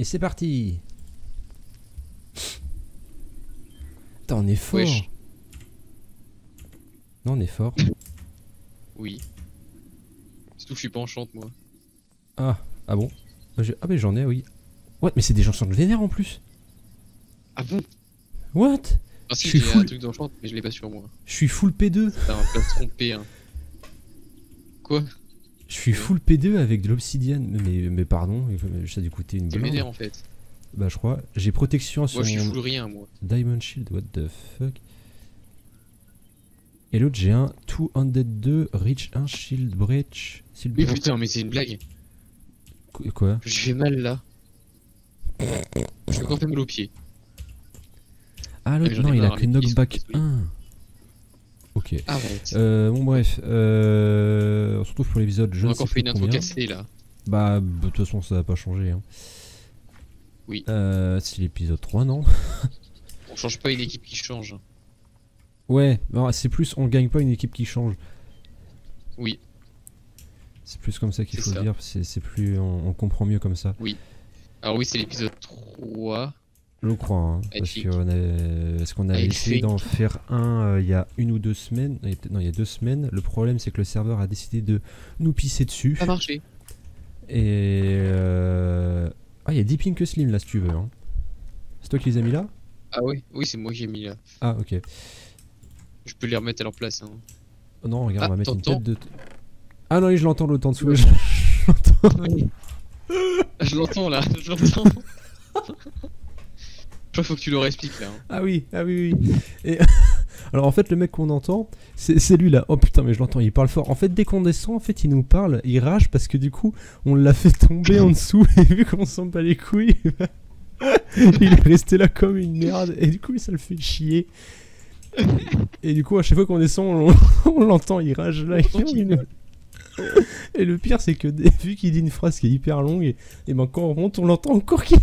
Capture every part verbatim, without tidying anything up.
c'est parti. Putain, on est fort. Wesh. Non, on est fort. Oui. Surtout que je suis pas enchante moi. Ah, ah bon. Ah mais j'en ai, oui. What, mais c'est des gens qui sont vénères en plus. Ah bon? What? Ah si, Je suis j'ai full... un truc d'enchante, mais je l'ai pas sur moi. Je suis full P deux. T'as un plastron P un. Quoi? Je suis full P deux avec de l'obsidienne. Mais, mais pardon, ça a dû coûter une T'es blinde. vénère en fait. Bah je crois. J'ai protection sur Moi je suis mon full rien moi. Diamond Shield, what the fuck. Et l'autre j'ai un deux cent deux Reach un Shield Breach. Mais putain, mais c'est une blague. Qu quoi? Je fais mal là. Je me encore fait mal aux pieds. Ah l'autre Ah, non, il a marre, que les pieds knockback sont un. Ok. Arrête. Euh, bon bref, euh, on se retrouve pour l'épisode. Je On a ne sais encore fait plus une intro combien. cassée là. Bah de toute façon ça va pas changer. Hein. Oui. Euh, c'est l'épisode trois non? On change pas une équipe qui change. Ouais, c'est plus on gagne pas une équipe qui change. Oui. C'est plus comme ça qu'il faut ça. le dire, c'est plus on, on comprend mieux comme ça. Oui. Alors oui, c'est l'épisode trois. Je crois, hein, parce qu'on avait, parce qu'on avait essayé d'en faire un euh, il y a une ou deux semaines. Non, il y a deux semaines. Le problème, c'est que le serveur a décidé de nous pisser dessus. Ça a marché. Et euh... ah, il y a Deep Pink Slim là, si tu veux. Hein. C'est toi qui les as mis là? Ah oui, oui, c'est moi qui ai mis là. Ah, ok. Je peux les remettre à leur place. Hein. Oh non, regarde, ah, on va mettre une tête t'entends de. Ah non, oui, je l'entends l'autre en dessous. Ouais. Je l'entends. Oui. Je l'entends là, je l'entends. Je crois qu'il faut que tu leur expliques là. Hein. Ah oui, ah oui, oui. Et alors en fait, le mec qu'on entend, c'est lui là. Oh putain, mais je l'entends, il parle fort. En fait, dès qu'on descend, en fait, il nous parle, il rage parce que du coup, on l'a fait tomber en dessous et vu qu'on s'en bat les couilles, il est resté là comme une merde et du coup, ça le fait chier. Et du coup, à chaque fois qu'on descend, on, on l'entend, il rage là. Il... Et le pire, c'est que vu qu'il dit une phrase qui est hyper longue, et, et ben quand on remonte, on l'entend encore qui.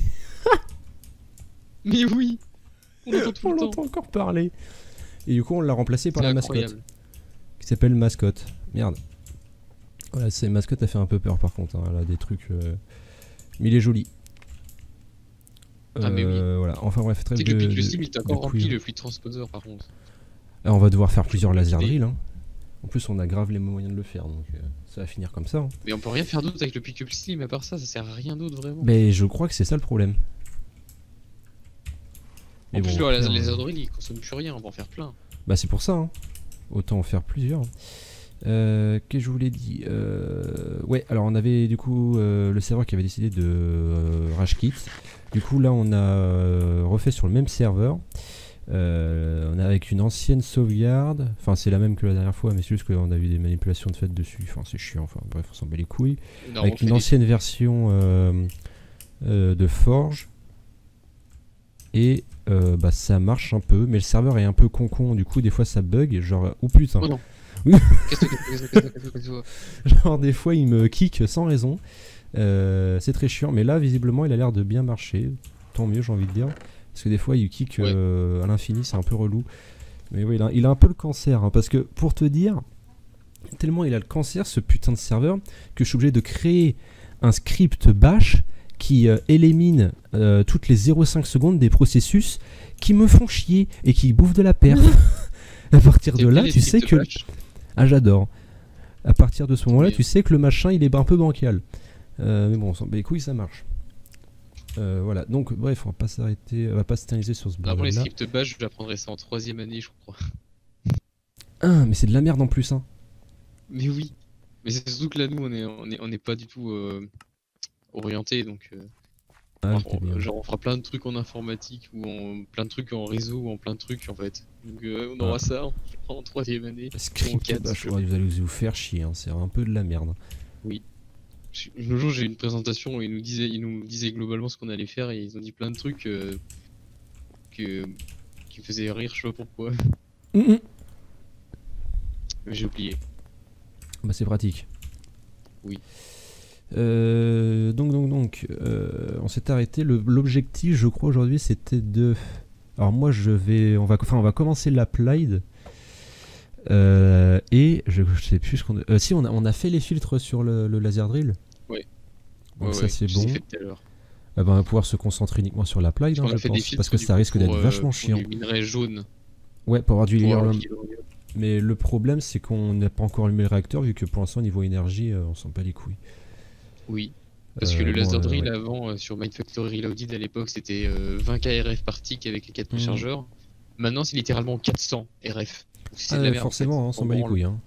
Mais oui, on l'entend tout le temps. On l'entend encore parler. Et du coup, on l'a remplacé par la incroyable. mascotte. Qui s'appelle Mascotte. Merde. Voilà, c'est Mascotte a fait un peu peur par contre. Hein. Elle a des trucs. Euh... Mais il est joli. Ah, mais oui. Euh, voilà. Enfin bref, très bien. de, Le Pick Sim, il t'a encore rempli couilles. le fluide transposer par contre. Alors, on va devoir faire plusieurs laser drills. Hein. En plus, on a grave les moyens de le faire. Donc, euh, ça va finir comme ça. Hein. Mais on peut rien faire d'autre avec le Pick Slim. À part ça, ça sert à rien d'autre vraiment. Mais je crois que c'est ça le problème. En plus, bon, le faire, laser euh... drill il consomme plus rien, on va en faire plein. Bah, c'est pour ça. Hein. Autant en faire plusieurs. Euh, Qu'est-ce que je voulais dire euh, Ouais, alors on avait du coup euh, le serveur qui avait décidé de euh, rage quit. Du coup, là, on a euh, refait sur le même serveur. Euh, on a avec une ancienne sauvegarde. Enfin, c'est la même que la dernière fois, mais c'est juste qu'on a eu des manipulations de fait dessus. Enfin, c'est chiant. Enfin, bref, on s'en bat les couilles. Non, avec une ancienne des... version euh, euh, de Forge. Et euh, bah ça marche un peu, mais le serveur est un peu con-con, du coup des fois ça bug, genre oh putain. Oh non. Qu'est-ce que genre des fois il me kick sans raison, euh, c'est très chiant, mais là visiblement il a l'air de bien marcher, tant mieux j'ai envie de dire, parce que des fois il kick euh, à l'infini, c'est un peu relou. Mais oui, il a, il a un peu le cancer, hein, parce que pour te dire, tellement il a le cancer ce putain de serveur, que je suis obligé de créer un script bash qui euh, élimine euh, toutes les zéro virgule cinq secondes des processus qui me font chier et qui bouffent de la perf. À partir de là, tu sais que... Batch. Ah, j'adore. À partir de ce moment-là, tu sais que le machin, il est un peu bancal. Euh, mais bon, on s'en bat les couilles, ça marche. Euh, voilà, donc bref, on va pas s'arrêter, on va pas s'éterniser sur ce bordel-là. Avant les scripts bash, je l'apprendrai ça en troisième année, je crois. Ah, mais c'est de la merde en plus, hein. Mais oui. Mais c'est surtout que là, nous, on est, on est, on est pas du tout... Euh... orienté donc euh, ah, enfin, on, genre on fera plein de trucs en informatique ou en plein de trucs en réseau ou en plein de trucs en fait donc euh, on aura ah. ça en, en troisième année script bah, je crois que vous allez vous faire chier hein. C'est un peu de la merde. Oui, le jour j'ai eu une présentation où ils nous disaient ils nous disaient globalement ce qu'on allait faire et ils ont dit plein de trucs euh, que qui me faisaient rire, je sais pas pourquoi. Mm -hmm. Mais j'ai oublié. Bah c'est pratique. Oui. Euh, donc donc donc euh, on s'est arrêté, l'objectif je crois aujourd'hui c'était de alors moi je vais on va enfin on va commencer l'applied euh, et je, je sais plus ce qu'on euh, si on a, on a fait les filtres sur le, le laser drill. Ouais. Donc ouais, ça ouais, c'est bon. Fait tout à l'heure. Eh ben, on va pouvoir se concentrer uniquement sur la plide, hein, je pense, parce que ça risque d'être vachement chiant. Les minerais jaunes. Ouais, pour avoir du Lilium. Mais le problème, c'est qu'on n'a pas encore allumé le réacteur, vu que pour l'instant, niveau énergie, euh, on sent pas les couilles. Oui. Parce euh, que le bon, laser drill euh, ouais. avant, euh, sur Mindfactory Reloaded à l'époque, c'était euh, vingt K R F par tick avec les quatre mmh. chargeurs. Maintenant, c'est littéralement quatre cents R F. Ah, merde, forcément, en fait. on s'en bat les couilles. Hein.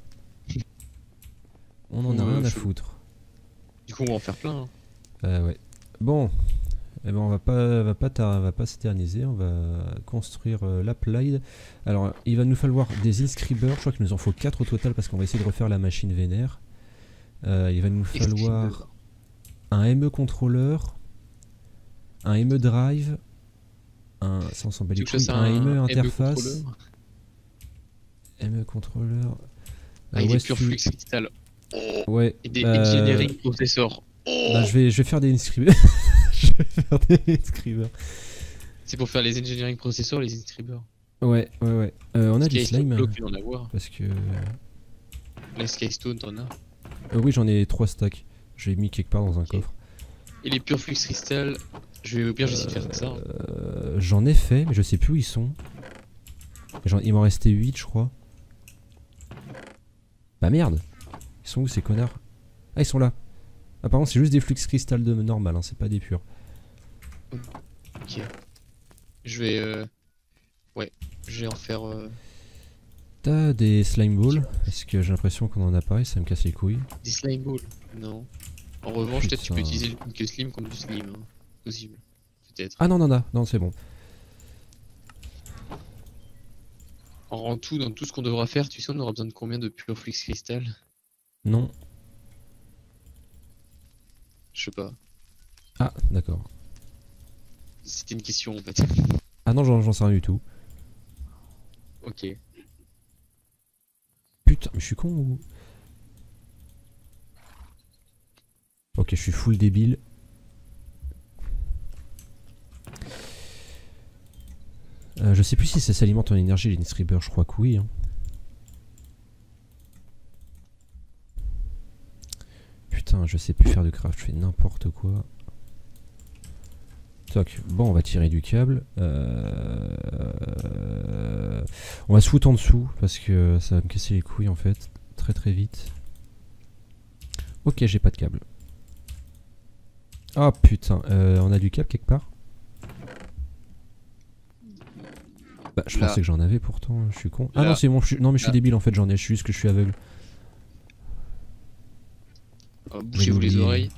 On en a rien à foutre. Du coup, on va en faire plein. Hein. Euh, ouais. Bon. Eh ben, on va pas, va pas, va pas s'éterniser, on va construire euh, la plide. Alors, il va nous falloir des inscribers, je crois qu'il nous en faut quatre au total parce qu'on va essayer de refaire la machine vénère. Euh, il va nous falloir un M E controller, un M E drive, un, ça on s'en bat les couilles, un M E interface, M E controller, avec euh, ouais, des pure flux crystal. Oh, ouais. Et des euh, engineering processors. Oh bah, je vais, je vais faire des inscribers. Je vais faire des inscribers. C'est pour faire les engineering processors, les inscribers. Ouais, ouais, ouais. Euh, on a du slime. En avoir. Parce que. La Skystone, t'en as euh, Oui, j'en ai trois stacks. J'ai mis quelque part dans un okay. coffre. Et les pure flux crystal, je vais au pire, j'essaie de faire ça. Euh, j'en ai fait, mais je sais plus où ils sont. Il m'en restait huit, je crois. Bah merde. Ils sont où ces connards? Ah, ils sont là. Apparemment, c'est juste des flux cristal de normal, hein, c'est pas des purs. Ok. Je vais. Euh... Ouais, je vais en faire. Euh... T'as des slime balls? Parce que j'ai l'impression qu'on en a pas et ça me casse les couilles. Des slime balls? Non. En revanche, peut-être tu peux utiliser le que slim comme du slim. Hein. Possible. Peut-être. Ah non, non, non, non, c'est bon. En tout, dans tout ce qu'on devra faire, tu sais, on aura besoin de combien de pure flux cristal? Non. Je sais pas. Ah, d'accord. C'était une question en fait. Ah non, j'en sais rien du tout. Ok. Putain, mais je suis con ou... Ok, je suis full débile. Euh, je sais plus si ça s'alimente en énergie les Nisriber, je crois que oui. Hein. Putain, je sais plus faire de craft, je fais n'importe quoi. Toc, bon, on va tirer du câble. Euh... On va se foutre en dessous parce que ça va me casser les couilles en fait, très très vite. Ok, j'ai pas de câble. Oh putain, euh, on a du câble quelque part? Bah, je Là. pensais que j'en avais pourtant, je suis con. Ah Là. non, c'est bon, je suis... non mais je suis Là. débile en fait, j'en ai, je suis juste que je suis aveugle. Oh, bouchez-vous les oreilles.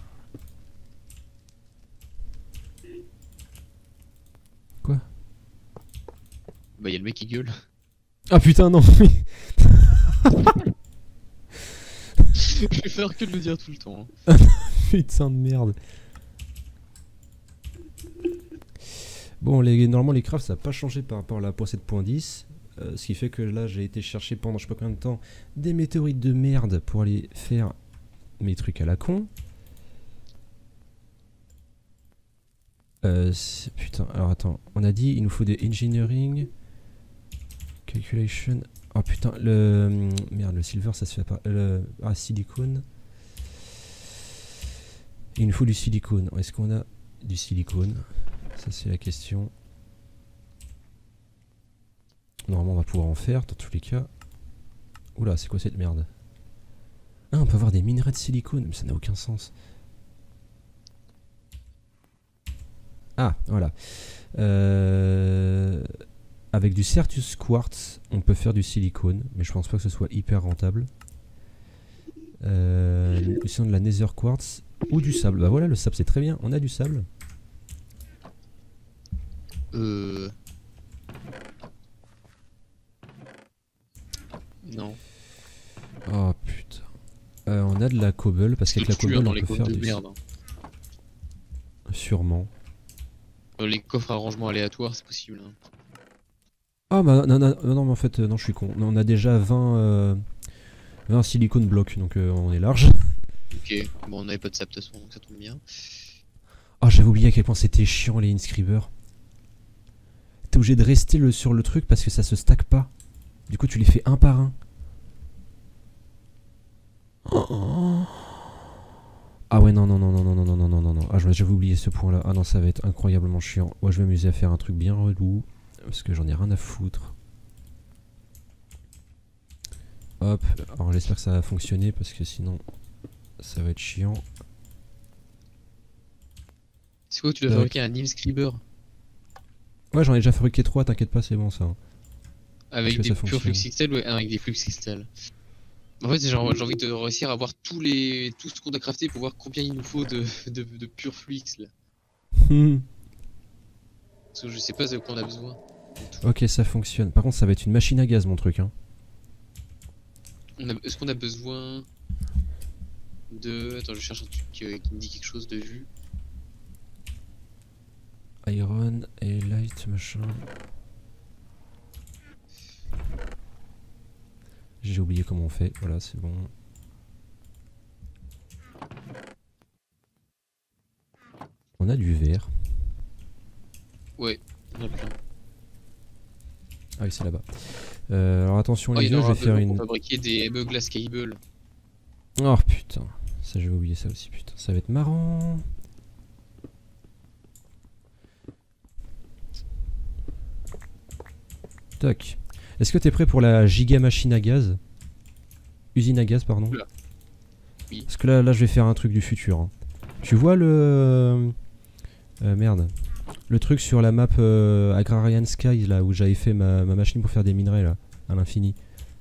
Quoi? Bah y'a le mec qui gueule. Ah putain non. Je vais faire que de le dire tout le temps. Hein. Putain de merde. Bon, les, normalement les crafts ça n'a pas changé par rapport à la sept point dix. Euh, ce qui fait que là j'ai été chercher pendant je sais pas combien de temps des météorites de merde pour aller faire mes trucs à la con. Euh, putain, alors attends, on a dit il nous faut des engineering, calculation. Oh putain, le merde, le silver ça se fait pas. Le ah, silicone. Il nous faut du silicone. Est-ce qu'on a du silicone? Ça c'est la question. Normalement on va pouvoir en faire dans tous les cas. Oula, c'est quoi cette merde? Ah, on peut avoir des minerais de silicone, mais ça n'a aucun sens. Ah, voilà. Euh, avec du Certus Quartz, on peut faire du silicone, mais je pense pas que ce soit hyper rentable. Euh, sinon de la Nether Quartz ou du sable. Bah voilà, le sable c'est très bien, on a du sable. Euh... Non. Oh putain. Euh, on a de la cobble, parce qu'avec la cobble on peut faire du... Merde. Sûrement. Euh, les coffres à rangement aléatoire, c'est possible. Hein. Ah bah non, non, non, non, mais en fait, euh, non, je suis con. On a déjà vingt, euh, vingt silicone blocs, donc euh, on est large. Ok, bon, on n'avait pas de sable de toute façon, donc ça tombe bien. Ah, oh, j'avais oublié à quel point c'était chiant les inscribers. T'es obligé de rester le, sur le truc parce que ça se stack pas. Du coup, tu les fais un par un. Oh, oh. Ah ouais, non, non, non, non, non, non, non, non, non, non, non. Ah, j'avais oublié ce point-là. Ah non, ça va être incroyablement chiant. Moi, je vais m'amuser à faire un truc bien relou. Parce que j'en ai rien à foutre. Hop. Alors, j'espère que ça va fonctionner parce que sinon, ça va être chiant. C'est quoi, tu dois fabriquer un Imscriber? Ouais, j'en ai déjà fabriqué trois, t'inquiète pas, c'est bon ça. Avec des purs flux cristal, ouais, avec des flux cristal. En fait, j'ai envie de réussir à voir tous les tout ce qu'on a crafté pour voir combien il nous faut de, de, de pur flux là. Parce que je sais pas de quoi on a besoin. Ok, ça fonctionne. Par contre, ça va être une machine à gaz mon truc. Hein. Est-ce qu'on a besoin de... Attends, je cherche un truc euh, qui me dit quelque chose de vue. Iron et light machin. J'ai oublié comment on fait, voilà c'est bon. On a du verre. Ouais, on a plein. Ah oui c'est là-bas. Euh, alors attention oh, les yeux, je vais faire une... Pour fabriquer des glass cable. Oh putain, ça j'avais oublié ça aussi putain, ça va être marrant. Tac. Est-ce que t'es prêt pour la giga machine à gaz? Usine à gaz, pardon. Oula. Oui. Parce que là, là, je vais faire un truc du futur. Hein. Tu vois le... Euh, merde. Le truc sur la map euh, Agrarian Skies, là, où j'avais fait ma, ma machine pour faire des minerais, là, à l'infini.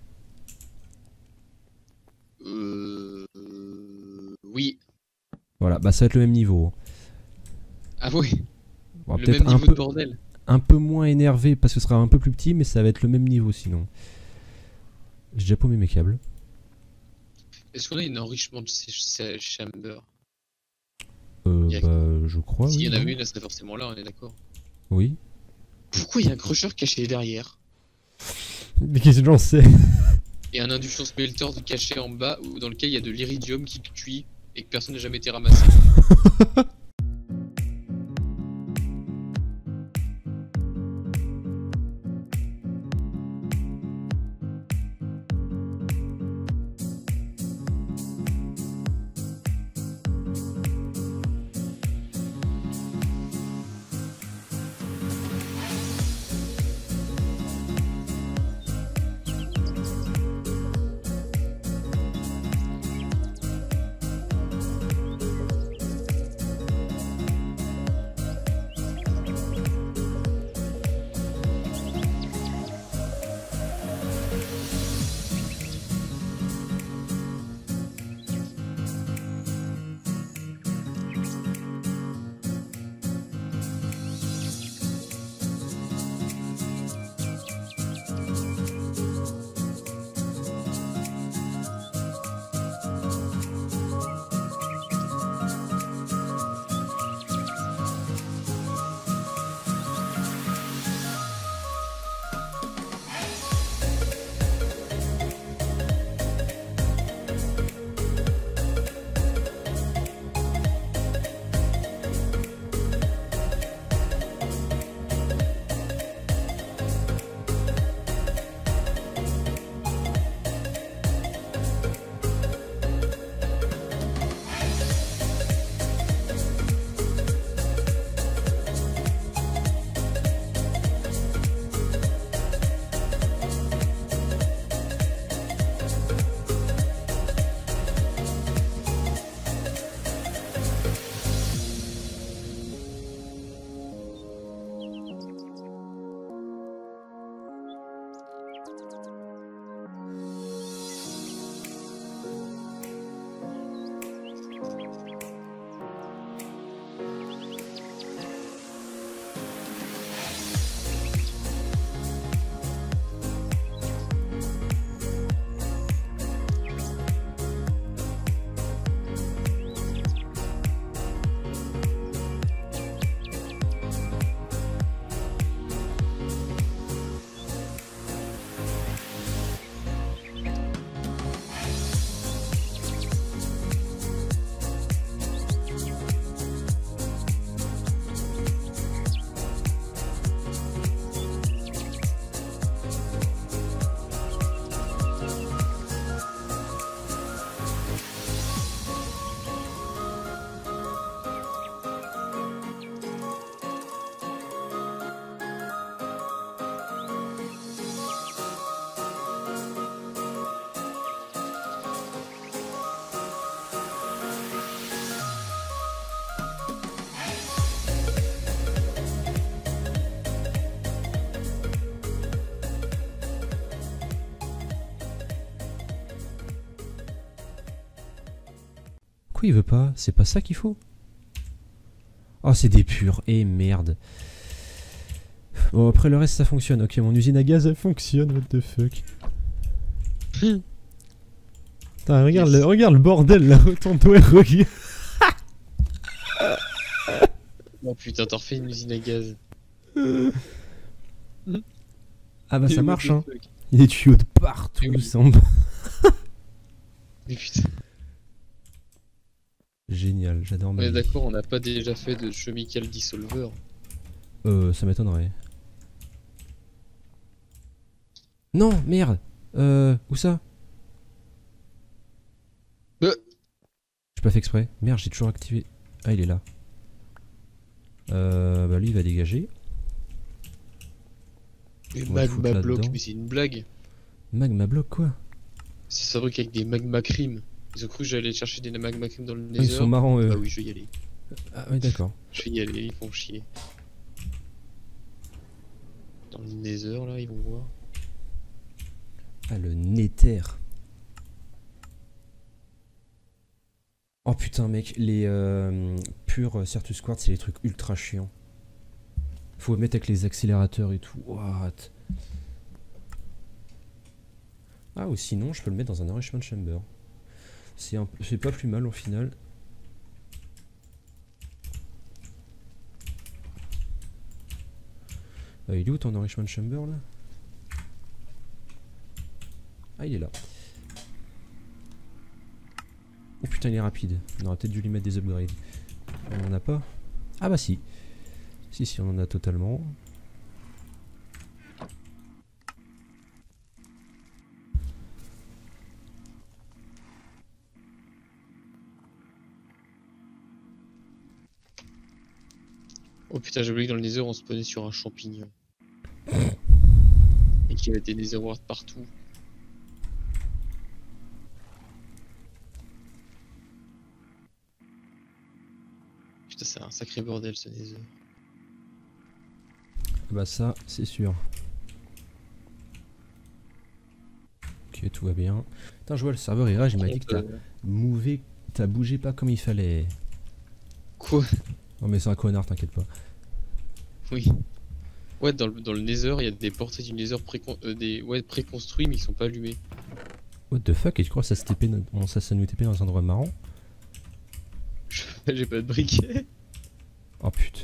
Euh... Oui. Voilà, bah ça va être le même niveau. Ah oui. Bon, le même niveau un peu... de bordel. Un peu moins énervé parce que ce sera un peu plus petit, mais ça va être le même niveau sinon. J'ai déjà paumé mes câbles. Est-ce qu'on a une enrichement de ces chamber? Euh, a... bah, je crois. S'il oui, y en avait non. une, elle serait forcément là, on est d'accord. Oui. Pourquoi il y a un crusher caché derrière? Mais qu'est-ce que j'en sais? Et un induction smelter caché en bas, où, dans lequel il y a de l'iridium qui cuit et que personne n'a jamais été ramassé. Pourquoi il veut pas? C'est pas ça qu'il faut? Oh, c'est des purs. Et merde. Bon, après le reste ça fonctionne. Ok, mon usine à gaz elle fonctionne. What the fuck. Putain, regarde, Yes. le, regarde le bordel là. Autant toi, regarde. Oh putain, t'en refais une usine à gaz. Ah bah ça What marche the hein. fuck. Il y a des tuyaux de partout. Eh oui. ça en- Mais putain. Génial, j'adore On ma est vie. d'accord, on n'a pas déjà fait de chemical dissolver. Euh, ça m'étonnerait. Non, merde. Euh, où ça? Euh. J'ai pas fait exprès. Merde, j'ai toujours activé. Ah, il est là. Euh, bah lui il va dégager. Les On va le foutre magma blocs, là-dedans. mais c'est une blague. Magma block quoi? C'est fabriqué avec des magma cream. Ils ont cru que j'allais chercher des magma cream dans le Ah, ils nether. sont marrants eux. Bah oui, je vais y aller. Ah oui d'accord. Je vais y aller, ils font chier. Dans le nether là, ils vont voir. Ah le nether. Oh putain mec, les euh, purs Certus Quartz c'est les trucs ultra chiants. Faut mettre avec les accélérateurs et tout. What? Ah ou sinon je peux le mettre dans un enrichment chamber. C'est un... c'est pas plus mal au final. Euh, il est où ton enrichment chamber là? Ah il est là. Oh putain il est rapide. On aurait peut-être dû lui mettre des upgrades. On en a pas? Ah bah si. Si si on en a totalement. Oh putain, j'ai oublié que dans le nether on spawnait sur un champignon. Et qu'il y avait des nether wards partout. Putain, c'est un sacré bordel ce nether. Bah ça c'est sûr. Ok tout va bien. Putain je vois le serveur il rage, il m'a dit que t'as Euh, mouvé, t'as bougé pas comme il fallait. Quoi? Non mais c'est un connard t'inquiète pas. Oui. Ouais, dans le, dans le nether, il y a des portails du nether précon euh, des, ouais, préconstruits mais qui sont pas allumés. What the fuck, et tu crois que ça se T P, no- on- ça, ça nous T P dans un endroit marrant? J'ai pas de briquet. Oh putain.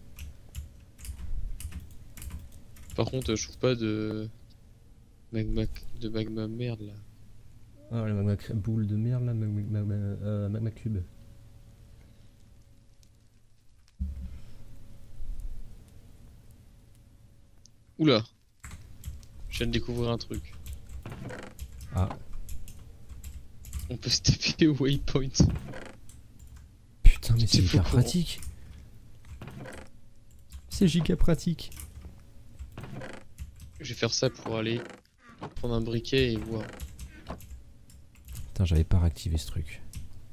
Par contre, je trouve pas de magma, de magma merde là. Ah la magma cr- boule de merde là, magma, magma, euh, magma cube. Oula. Je viens de découvrir un truc. Ah On peut se taper au waypoint. putain mais c'est T'es hyper pas au courant. pratique. C'est giga pratique. Je vais faire ça pour aller prendre un briquet et voir. Putain j'avais pas réactivé ce truc.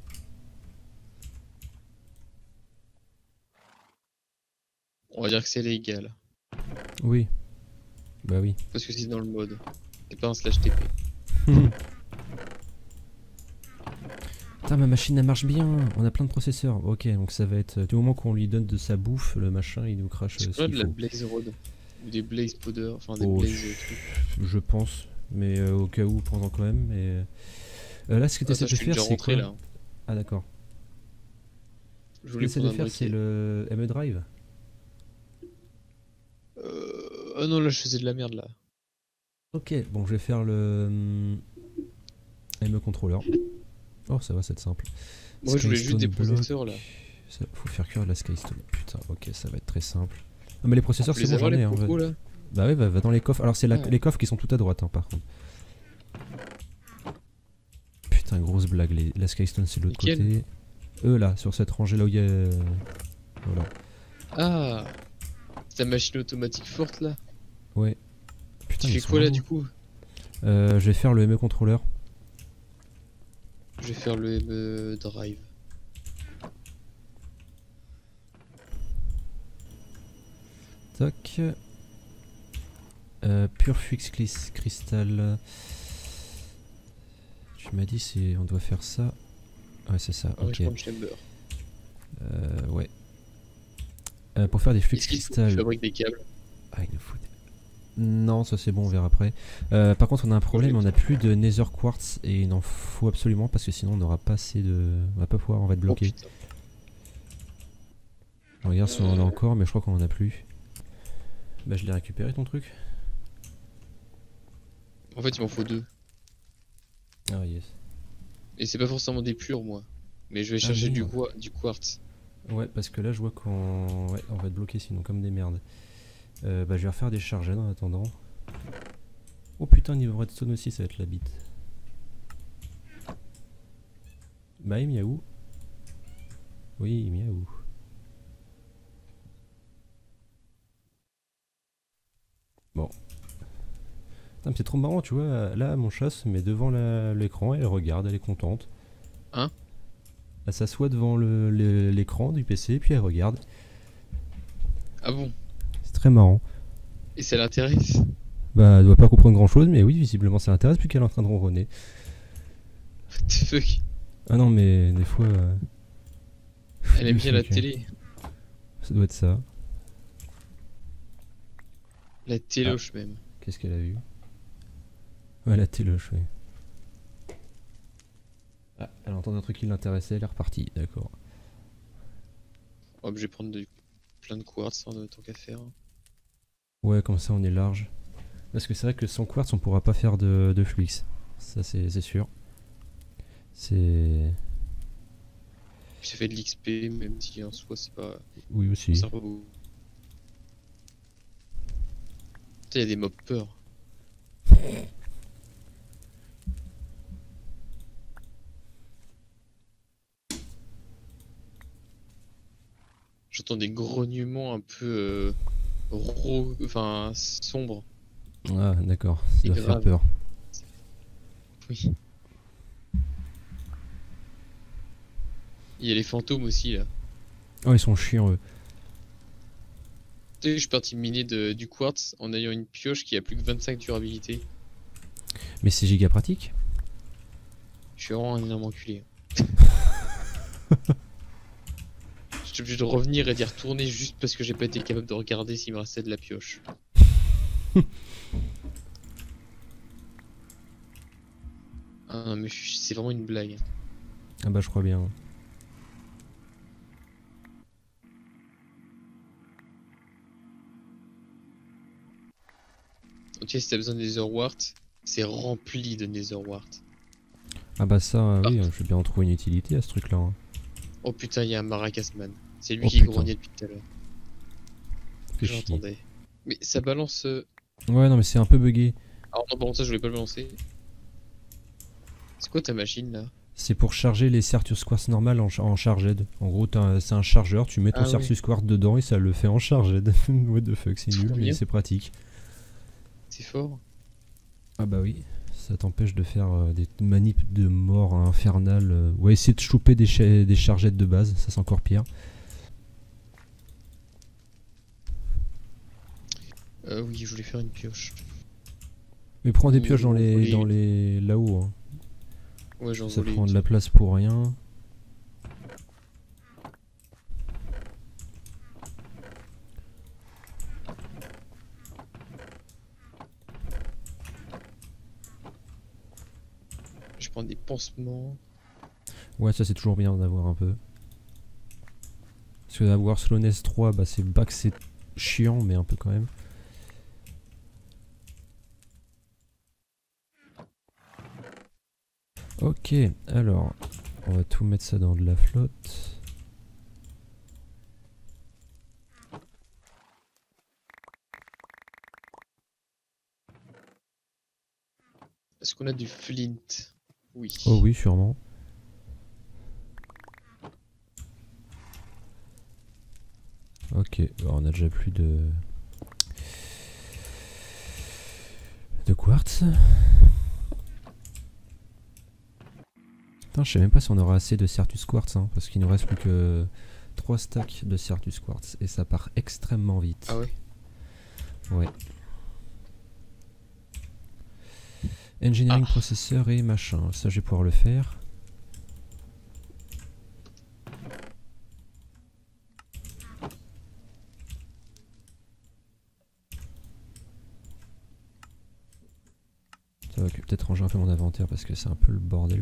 On va dire que c'est légal. Oui. Bah oui. Parce que c'est dans le mode. C'est pas un slash T P. Putain ma machine elle marche bien, on a plein de processeurs. Ok donc ça va être, du moment qu'on lui donne de sa bouffe, le machin il nous crache Est-ce euh, qu'on ce a qu'il de la faut. blaze rod ou des blaze powder, enfin des Oh, blaze je- trucs. Je pense, mais euh, au cas où prends-en quand même. Mais euh, là ce que tu Ah, essaies ça, je de suis faire déjà c'est rentré quoi? là. Ah d'accord. Je Ce que tu voulais essaies de prendre un faire briquet. c'est le M E Drive. Euh... Ah non, là je faisais de la merde là. Ok, bon je vais faire le hum, M E controller. Oh ça va c'est simple. Moi je voulais juste des Skystone block. processeurs là. Ça, faut faire cuire de la Skystone. Putain ok ça va être très simple. Ah mais les processeurs Tu c'est les bon avoir j'en ai les hein, procos va- là? Bah ouais va, va dans les coffres. Alors c'est la- Ah. les coffres qui sont tout à droite hein, par contre. Putain grosse blague, les- la Skystone c'est de l'autre Lesquels? côté. Eux là sur cette rangée là où il y a... Voilà. Ah, c'est ta machine automatique forte là. Ouais. Putain, Tu ils fais sont quoi là marrants. du coup? Euh, je vais faire le M E controller. Je vais faire le M E drive. Tac. Euh, Pure Fix Clis- Crystal. Tu m'as dit c'est on doit faire ça. Ouais, c'est ça, ok. Chamber. Euh, ouais. Euh, pour faire des flux cristal. Tu fabriques des câbles. Ah, il nous faut des... Non, ça c'est bon, on verra après. Euh, par contre, on a un problème, on n'a plus de Nether Quartz et il en faut absolument parce que sinon on n'aura pas assez de. On va pas pouvoir, on va être bloqué. Oh, je regarde si on en a Euh. encore, mais je crois qu'on en a plus. Bah, je l'ai récupéré ton truc. En fait, il m'en faut deux. Ah, yes. Et c'est pas forcément des purs, moi. Mais je vais Ah, chercher bon. du, qua- du quartz. Ouais, parce que là je vois qu'on ouais, on va être bloqué sinon, comme des merdes. Euh, bah, je vais refaire des charges en attendant. Oh putain, niveau redstone aussi, ça va être la bite. Bah, miaou. Oui, miaou. Bon. Putain, c'est trop marrant, tu vois. Là, mon chat se met devant l'écran, elle regarde, elle est contente. Hein? Elle s'assoit devant l'écran du P C, puis elle regarde. Ah bon? C'est très marrant. Et ça l'intéresse? Bah, elle doit pas comprendre grand chose, mais oui, visiblement ça l'intéresse, puis qu'elle est en train de ronronner. What the fuck? Ah non, mais des fois. Euh... Elle aime bien la télé. Ça doit être ça. La téloche ah. même. Qu'est-ce qu'elle a vu? Ouais, la téloche, oui. Ah, elle entend un truc qui l'intéressait, elle est repartie, d'accord. Oh, je vais prendre de... plein de quartz, hein, tant qu'à faire. Ouais, comme ça on est large. Parce que c'est vrai que sans quartz on pourra pas faire de, de flux. Ça c'est sûr. C'est... Ça fait de l'X P, même si en soi c'est pas... Oui aussi. Ça pas beau. Putain, y a des mobs peur. J'entends des grognements un peu euh, ro... enfin sombres. Ah d'accord, ça doit faire peur. Oui. Il y a les fantômes aussi là. Oh ils sont chiants eux. Tu sais, je suis parti miner de, du quartz en ayant une pioche qui a plus que vingt-cinq durabilité. Mais c'est giga pratique. Je suis vraiment un énorme enculé. J'étais obligé de revenir et d'y retourner juste parce que j'ai pas été capable de regarder s'il me restait de la pioche. Ah non mais c'est vraiment une blague. Ah bah je crois bien. Ok, si t'as besoin de Netherwart, c'est rempli de Netherwart. Ah bah ça, euh, oui, je vais bien en trouver une utilité à ce truc là. Hein. Oh putain, il y a un Maracasman. C'est lui oh, qui putain. grognait depuis tout à l'heure. J'entendais. Mais ça balance... Euh... Ouais, non mais c'est un peu bugué. Alors non, par contre ça je voulais pas le lancer. C'est quoi ta machine là? C'est pour charger les Certus Quartz normales en, en charged. En gros, c'est un chargeur, tu mets ton ah, Certus ouais. Quartz dedans et ça le fait en charged. What the fuck, c'est nul, mais c'est pratique. C'est fort. Ah bah oui, ça t'empêche de faire euh, des manips de mort infernales. Euh, ouais, essayer de choper des, ch des chargettes de base, ça c'est encore pire. Euh, oui, je voulais faire une pioche. Mais prends des pioches dans les, dans les là-haut. Hein. Ouais, j'en Ça prend de la place pour rien. Je prends des pansements. Ouais, ça c'est toujours bien d'en avoir un peu. Parce que d'avoir Slowness trois, bah c'est pas que c'est chiant, mais un peu quand même. Ok, alors, on va tout mettre ça dans de la flotte. Est-ce qu'on a du flint? Oui. Oh oui, sûrement. Ok, alors on a déjà plus de... de quartz. Putain, je sais même pas si on aura assez de Certus Quartz, hein, parce qu'il nous reste plus que trois stacks de Certus Quartz, et ça part extrêmement vite. Ah ouais? Ouais. Engineering ah. processeur et machin, ça je vais pouvoir le faire. Ok, peut-être ranger un peu mon inventaire parce que c'est un peu le bordel.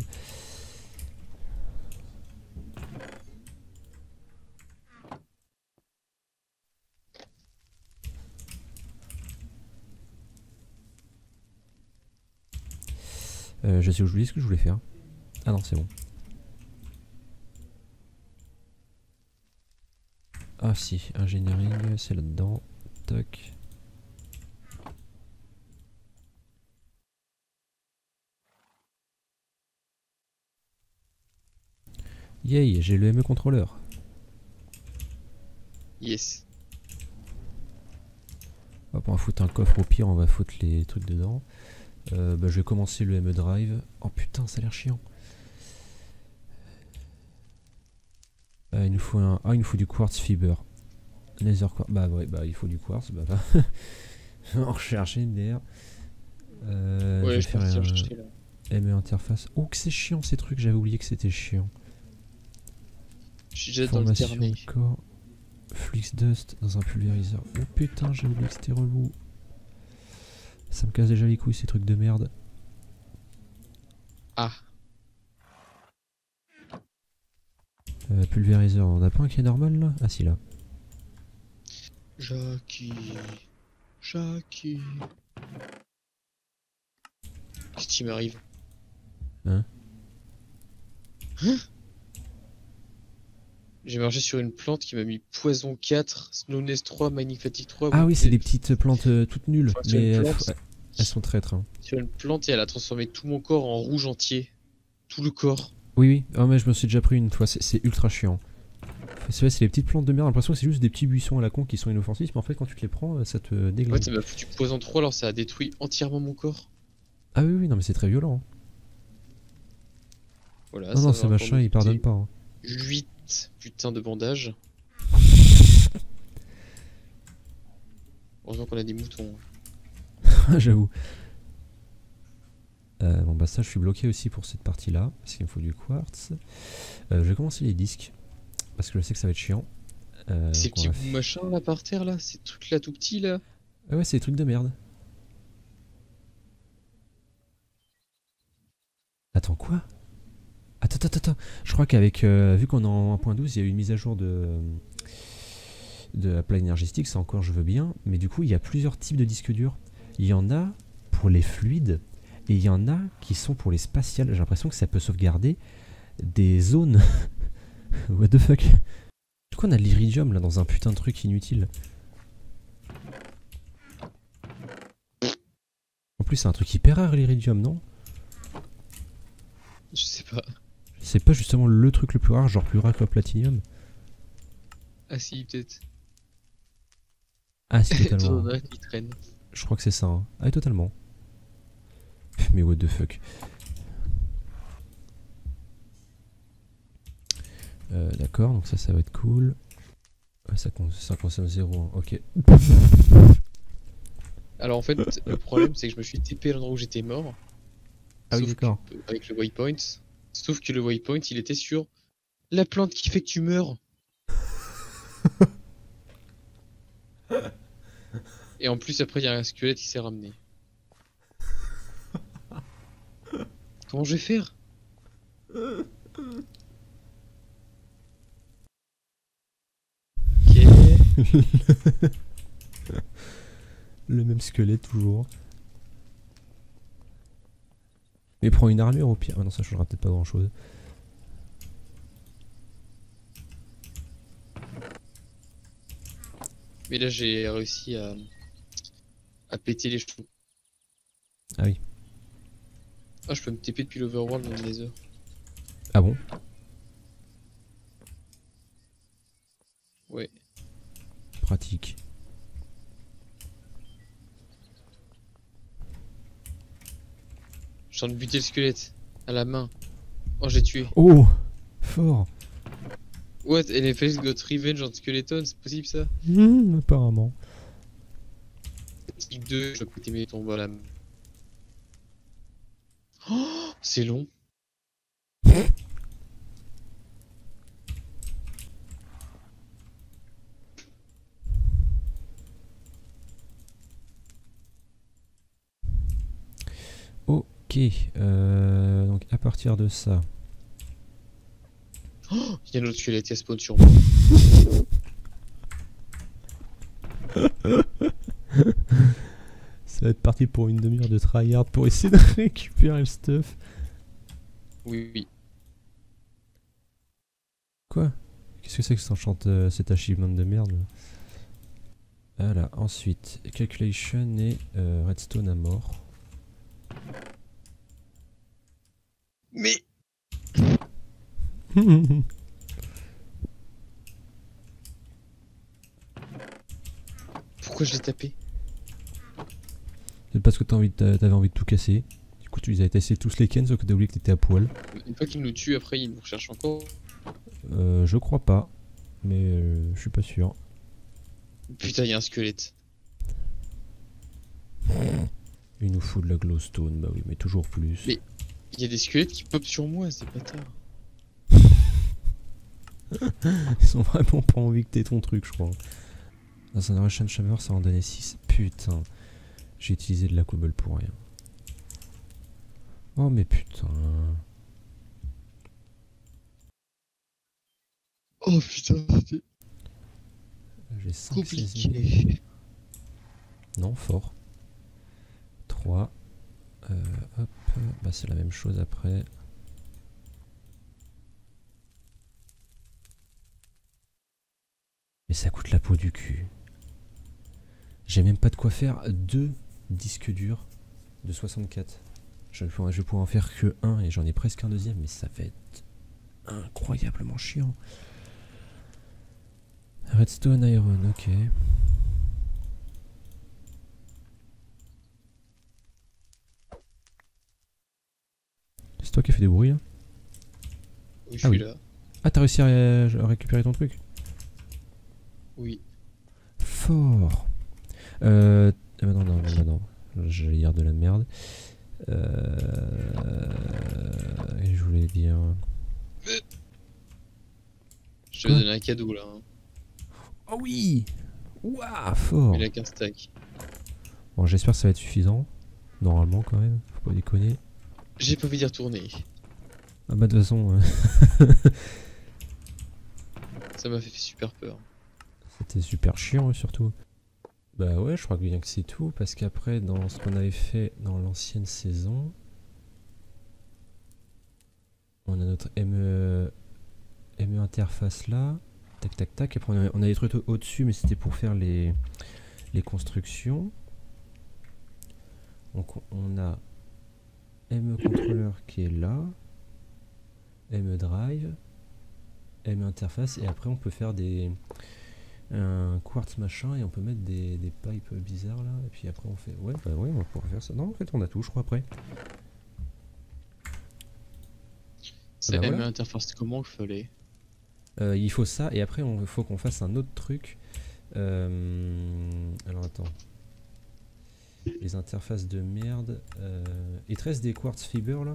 Euh, je sais où je voulais ce que je voulais faire. Ah non, c'est bon. Ah si, engineering, c'est là-dedans. Toc. Yay, j'ai le M E contrôleur. Yes. Hop, on va foutre un coffre, au pire on va foutre les trucs dedans. Euh, bah, je vais commencer le M E drive. Oh putain, ça a l'air chiant. Euh, il nous faut un... Ah, il nous faut du quartz fiber. Laser quartz. Bah ouais, bah il faut du quartz. Bah, bah. On va en rechercher une d'air. Euh, Ouais, je vais je faire pense un chercher là. M E interface. Oh, que c'est chiant ces trucs, j'avais oublié que c'était chiant. Je suis déjà dans le Formation terme. corps. Flux dust dans un pulvériseur. Oh putain, j'ai oublié que c'était relou. Ça me casse déjà les couilles ces trucs de merde. Ah. Euh, pulvériseur, on a pas un qui est normal là? Ah si là. Jackie. Jackie. Qu'est-ce qui m'arrive? Hein? Hein? J'ai marché sur une plante qui m'a mis poison quatre, slowness trois, magnifique trois. Ah oui, c'est des des petites plantes euh, toutes nulles. Enfin, sur une Mais euh, plante, ouais, elles sont traîtres. Hein. sur une plante et elle a transformé tout mon corps en rouge entier. Tout le corps. Oui, oui. Oh, mais je me suis déjà pris une fois. C'est ultra chiant. C'est vrai, c'est les petites plantes de merde. J'ai l'impression que c'est juste des petits buissons à la con qui sont inoffensifs. Mais en fait, quand tu te les prends, ça te En déglingue. fait, ça m'a foutu poison trois alors ça a détruit entièrement mon corps. Ah oui, oui, non, mais c'est très violent. Hein. Voilà, non, ça non, va ce encore machin, nous il pardonne coûter pas. Hein. huit putains de bandages. Heureusement qu'on a des moutons. J'avoue. Euh, bon bah ça je suis bloqué aussi pour cette partie là parce qu'il me faut du quartz. Euh, je vais commencer les disques parce que je sais que ça va être chiant. Euh, Ces donc on petits va bouts f- machins là par terre là, ces trucs là tout petits là. Ah ouais, c'est des trucs de merde. Attends quoi? Attends attends attends. Je crois qu'avec euh, vu qu'on est en un point douze, il y a eu une mise à jour de de la plaque énergétique, ça encore je veux bien, mais du coup il y a plusieurs types de disques durs. Il y en a pour les fluides et il y en a qui sont pour les spatiales. J'ai l'impression que ça peut sauvegarder des zones. What the fuck? Pourquoi on a de l'iridium là dans un putain de truc inutile? En plus c'est un truc hyper rare l'iridium, non? Je sais pas. C'est pas justement le truc le plus rare, genre plus rare que le platinium? Ah si, peut-être. Ah si, totalement. T'en as qui traînent. Je crois que c'est ça. Hein. Ah totalement. Mais what the fuck. Euh, D'accord, donc ça ça va être cool. Ouais, ça, con ça consomme zéro. Hein. Ok. Alors en fait, le problème c'est que je me suis T P à l'endroit où j'étais mort. Ah oui Sauf d'accord. que, avec le waypoint. Sauf que le waypoint il était sur la plante qui fait que tu meurs. Et en plus après il y a un squelette qui s'est ramené. Comment je vais faire? Ok. Le même squelette toujours. Mais prends une armure au pire. Ah non, ça changera peut-être pas grand chose. Mais là j'ai réussi à, à péter les cheveux. Ah oui. Ah je peux me T P depuis l'overworld dans le nether. Ah bon? Ouais. Pratique. Je suis en train de buter le squelette. À la main. Oh j'ai tué. Oh! Fort! What? N F S got revenge on skeleton, c'est possible ça? Mmh, apparemment. Type deux, je dois péter mes tombes à la main. Oh, c'est long. Oh, Ok, euh, donc à partir de ça. Oh, il y a un autre squelette qui spawn sur moi. Ça va être parti pour une demi-heure de tryhard pour essayer de récupérer le stuff. Oui, oui. Quoi? Qu'est-ce que c'est que cet enchant, euh, cet achievement de merde là? Voilà, ensuite, calculation et euh, redstone à mort. Mais pourquoi je l'ai tapé? C'est parce que t'as envie de- t'avais envie de tout casser. Du coup, tu les avais tassés tous les Ken, sauf que t'as oublié que t'étais à poil. Une fois qu'il nous tue, après il nous recherche encore. Euh, je crois pas, mais euh, je suis pas sûr. Putain, il y a un squelette. Il nous faut de la glowstone, bah oui, mais toujours plus. Mais il y a des squelettes qui pop sur moi, c'est bâtard. Ils ont vraiment pas envie que t'aies ton truc, je crois. Dans un Russian Chamber, ça en donnait six. Putain, j'ai utilisé de la cobble pour rien. Oh, mais putain. Oh putain, c'était J'ai cinq compliqué. Non, fort. trois. Euh, hop, bah c'est la même chose après. Mais ça coûte la peau du cul. J'ai même pas de quoi faire deux disques durs de soixante-quatre. Je vais pouvoir, je vais pouvoir en faire que un et j'en ai presque un deuxième, mais ça va être incroyablement chiant. Redstone Iron, ok. C'est toi qui as fait des bruits là? Oui, je Ah suis oui. là. Ah, t'as réussi à, ré à récupérer ton truc? Oui. Fort. Euh... ah bah non, non, non, non, non. J'allais dire de la merde. Euh... et je voulais dire... Je te Quoi? donne un cadeau là. Hein. Oh oui! Waouh, fort! Il a qu'un stack. Bon, j'espère que ça va être suffisant. Normalement, quand même. Faut pas déconner. J'ai pas envie d'y retourner. Ah bah de toute façon... euh, Ça m'a fait super peur. c'était super chiant, surtout. Bah ouais, je crois que bien que c'est tout. Parce qu'après, dans ce qu'on avait fait dans l'ancienne saison... On a notre M E... M E interface là. Tac, tac, tac. Après, on a, on a des trucs au-dessus, mais c'était pour faire les... les constructions. Donc on a M E contrôleur qui est là. M E drive. M E interface. Et après, on peut faire des... un quartz machin et on peut mettre des, des pipes bizarres là et puis après on fait ouais bah ouais on va pouvoir faire ça. Non en fait on a tout je crois après. C'est bah M voilà. interface comment il fallait. Euh, il faut ça et après il faut qu'on fasse un autre truc. Euh, alors attends. Les interfaces de merde. Euh, il te reste des quartz fiber là?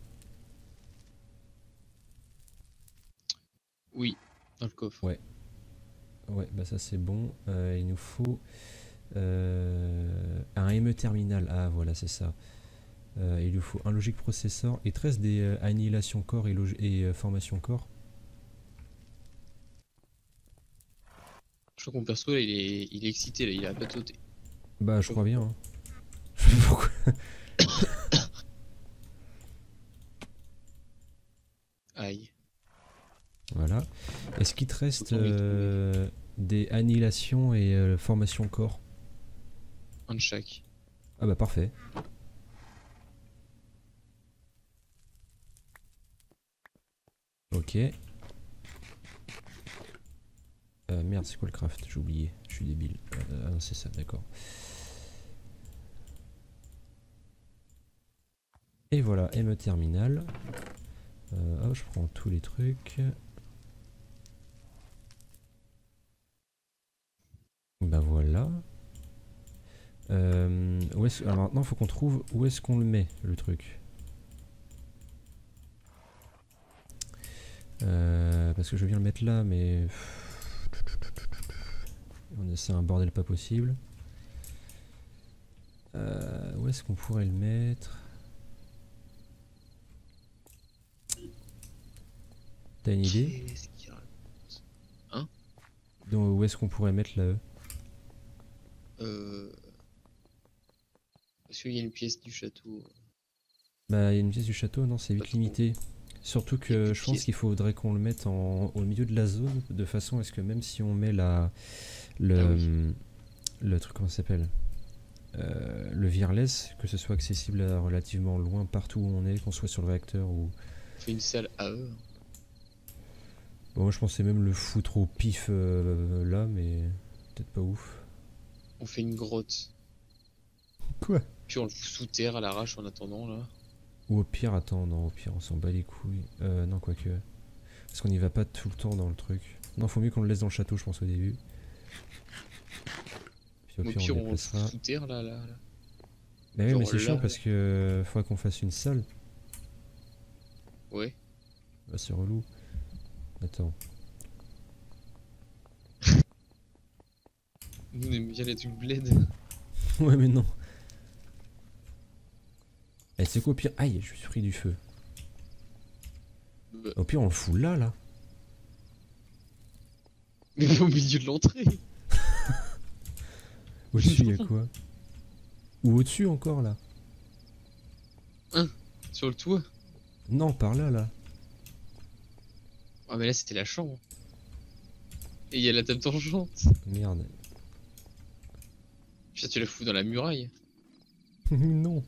Oui, dans le coffre. Ouais. Ouais bah ça c'est bon. Euh, il nous faut euh, un M E terminal. Ah voilà c'est ça. Euh, il lui faut un logic processor et treize des euh, annihilation core et, et euh, formation core. Je crois que mon perso là, il est, il est excité là, il a pas sauté. Bah je crois bien. Hein. Je sais pas pourquoi. Aïe. Voilà. Est-ce qu'il te reste euh, des annihilations et euh, formation core? Un de chaque. Ah bah parfait. Ok. Euh, merde, c'est quoi le craft? J'ai oublié, je suis débile. Euh, ah non, c'est ça, d'accord. Et voilà, M E terminal. Euh, oh, je prends tous les trucs. Bah voilà. Euh, où est-ce... Alors maintenant, il faut qu'on trouve où est-ce qu'on le met, le truc. Euh, parce que je viens le mettre là, mais... C'est un bordel pas possible. Euh, où est-ce qu'on pourrait le mettre? T'as une idée? Qu'est-ce qu'il raconte? Hein? Donc, où est-ce qu'on pourrait mettre la E? Euh... Est-ce qu'il y a une pièce du château? Bah, il y a une pièce du château, non, c'est vite limité. Surtout que je pense qu'il faudrait qu'on le mette en, au milieu de la zone, de façon à ce que même si on met la, le, ah oui. le truc, comment ça s'appelle, euh, le wireless, que ce soit accessible à relativement loin partout où on est, qu'on soit sur le réacteur ou... On fait une salle à eux. Bon, moi je pensais même le foutre au pif euh, là, mais peut-être pas ouf. On fait une grotte. Quoi? Puis on le fout sous terre à l'arrache en attendant là. Ou au pire, attends, non, au pire on s'en bat les couilles. Euh, non, quoique. Parce qu'on y va pas tout le temps dans le truc. Non, faut mieux qu'on le laisse dans le château, je pense, au début. Puis au Au pire, pire, on on le déplacera. fout sous terre là. là, là. Mais oui, Genre mais c'est là, chiant là. parce que faudra qu'on fasse une salle. Ouais. Bah, c'est relou. Attends. Nous on aime bien les trucs bled. Ouais, mais non. Eh, c'est quoi au pire? Aïe, je suis pris du feu. Bah. Au pire, on le fout là, là. Mais au milieu de l'entrée. Au-dessus, il y a quoi? Ou au-dessus encore, là? Hein? Sur le toit? Non, par là, là. Ah mais là c'était la chambre. Et il y a la table tangente. Merde. Puis tu la fous dans la muraille. Non.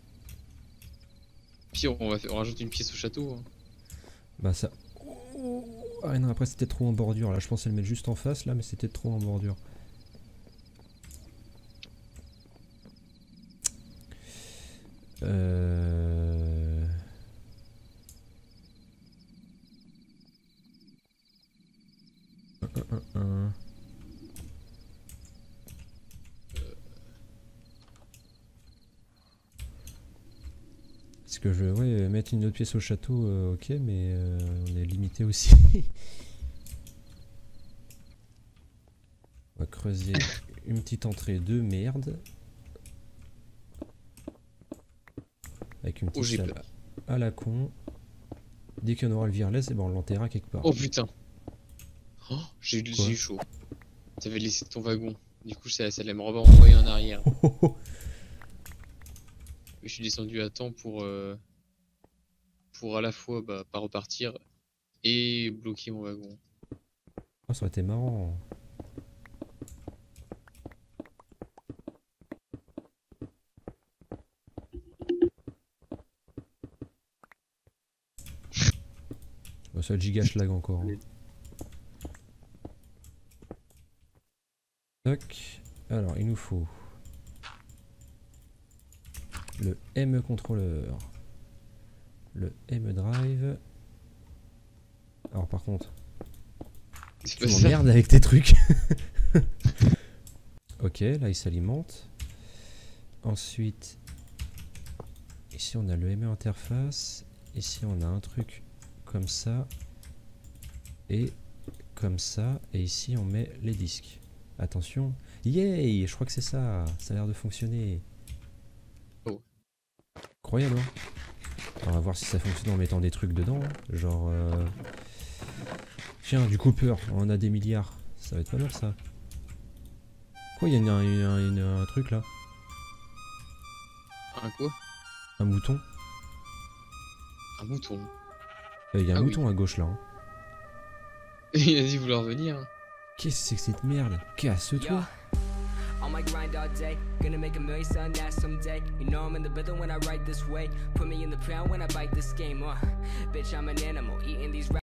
Pire, on va faire, on rajoute une pièce au château. Hein. Bah ça... Ah non, après c'était trop en bordure, là. Je pensais le mettre juste en face, là, mais c'était trop en bordure. Euh... Un, un, un. Parce que je... Ouais, mettre une autre pièce au château, euh, ok, mais euh, on est limité aussi. On va creuser une petite entrée de merde. Avec une petite Oh, salle à la con. Dès qu'on aura le wireless, et ben on l'enterrera quelque part. Oh putain. Oh, j'ai eu chaud. T'avais laissé ton wagon. Du coup, ça, ça allait me renvoyer en arrière. Je suis descendu à temps pour, euh, pour à la fois bah, pas repartir et bloquer mon wagon. Oh, ça aurait été marrant. Oh, ça giga schlag encore. Hein. Toc. Alors, il nous faut le M contrôleur, le M drive. Alors par contre, tu m'emmerdes avec tes trucs. Ok, là il s'alimente. Ensuite, ici on a le M interface. Ici on a un truc comme ça et comme ça. Et ici on met les disques. Attention, yay, je crois que c'est ça. Ça a l'air de fonctionner. Incroyable, hein. On va voir si ça fonctionne en mettant des trucs dedans, hein. Genre euh... tiens, du Cooper, on en a des milliards, ça va être pas mal ça. Quoi, il y a une, une, une, un truc là? Un quoi? Un mouton? Un mouton? Il euh, y a un ah mouton oui. à gauche là. Hein. Il a dit vouloir venir. Qu'est-ce que c'est que cette merde? Casse-toi! On my grind all day, gonna make a million son that someday. You know I'm in the rhythm when I write this way. Put me in the ground when I bite this game. Uh, bitch, I'm an animal eating these.